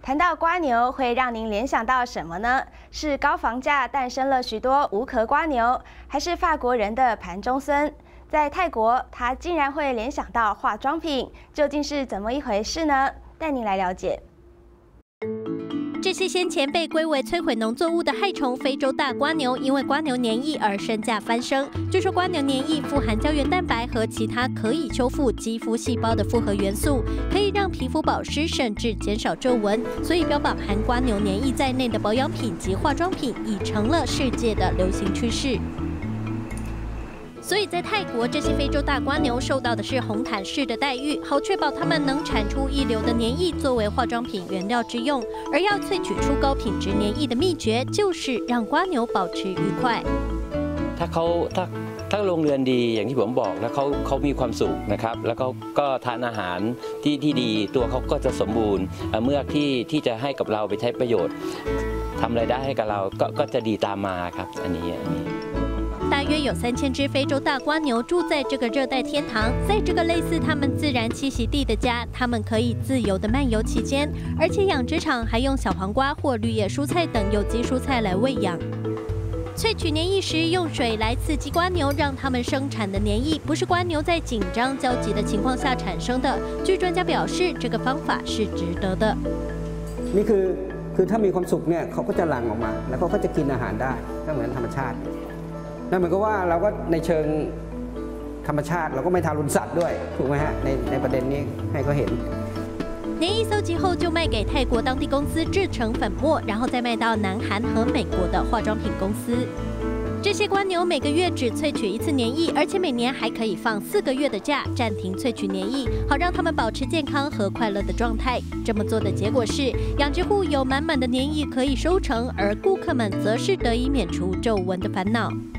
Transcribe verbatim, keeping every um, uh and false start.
谈到瓜牛，会让您联想到什么呢？是高房价诞生了许多无壳瓜牛，还是法国人的盘中孙？在泰国，他竟然会联想到化妆品，究竟是怎么一回事呢？带您来了解。 这些先前被归为摧毁农作物的害虫非洲大瓜牛，因为瓜牛粘液而身价翻升。据说瓜牛粘液富含胶原蛋白和其他可以修复肌肤细胞的复合元素，可以让皮肤保湿，甚至减少皱纹。所以标榜含瓜牛粘液在内的保养品及化妆品已成了世界的流行趋势。 所以在泰国，这些非洲大瓜牛受到的是红毯式的待遇，好确保它们能产出一流的粘液作为化妆品原料之用。而要萃取出高品质粘液的秘诀，就是让瓜牛保持愉快。 ถ้าเขาถ้าถ้าโรงเรือนดีอย่างที่ผมบอกแล้วเขาเขามีความสุขนะครับแล้วก็ก็ทานอาหารที่ที่ดีตัวเขาก็จะสมบูรณ์เมื่อที่ที่จะให้กับเราไปใช้ประโยชน์ทำรายได้ให้กับเราก็ก็จะดีตามมาครับอันนี้อันนี้大约有三千只非洲大瓜牛住在这个热带天堂，在这个类似它们自然栖息地的家，它们可以自由地漫游其间，而且养殖场还用小黄瓜或绿叶蔬菜等有机蔬菜来喂养。萃取粘液时，用水来刺激瓜牛，让它们生产的粘液不是瓜牛在紧张焦急的情况下产生的。据专家表示，这个方法是值得的。 นี่คือคือถ้ามีความสุขเนี่ยเขาก็จะหลั่งออกมาแล้วเขาก็จะกินอาหารได้ก็เหมือนธรรมชาติ นั่นหมายความว่าเราก็ในเชิงธรรมชาติเราก็ไม่ทารุณสัตว์ด้วยถูกไหมฮะในในประเด็นนี้ให้เขาเห็น粘液搜集后就卖给泰国当地公司制成粉末，然后再卖到南韩和美国的化妆品公司。这些瓜牛每个月只萃取一次粘液，而且每年还可以放四个月的假，暂停萃取粘液，好让它们保持健康和快乐的状态。这么做的结果是，养殖户有满满的粘液可以收成，而顾客们则是得以免除皱纹的烦恼。